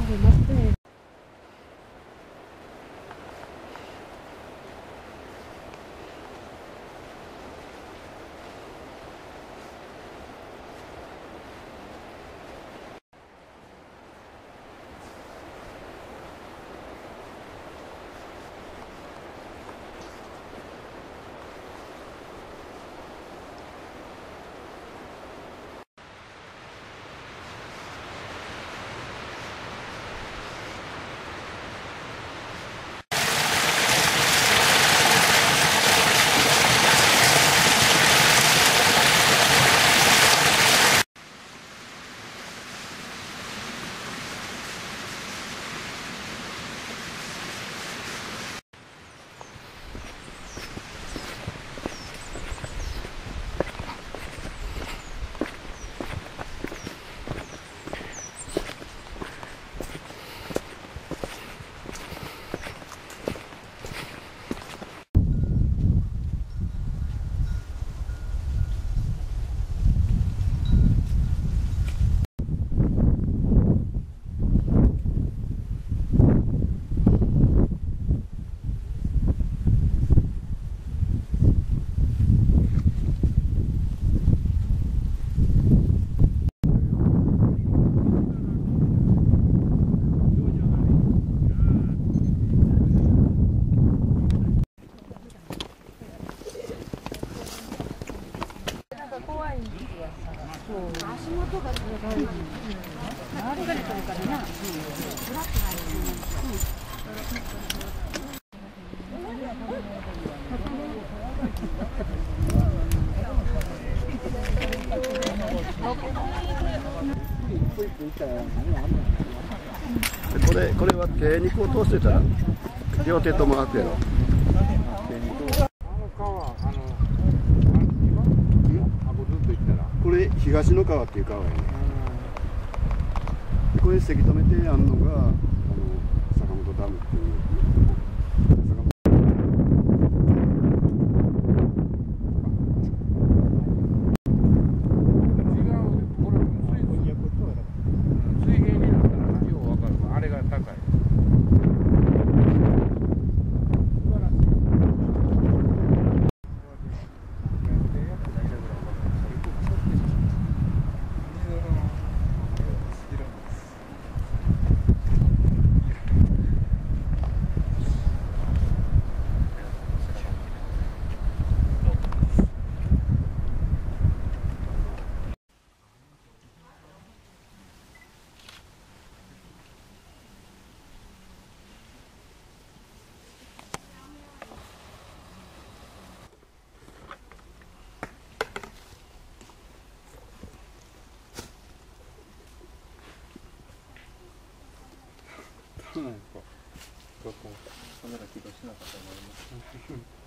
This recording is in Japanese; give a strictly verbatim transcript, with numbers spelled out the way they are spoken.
足元がすごい。周りがこれからな。フラットな。 これこれは手肉を通してたら両手とも開くやろ。これ東の川っていう川やね。これせき止めてやるのがあの坂本ダムっていう。 そうなんですか。カメラ起動しなかったと思います。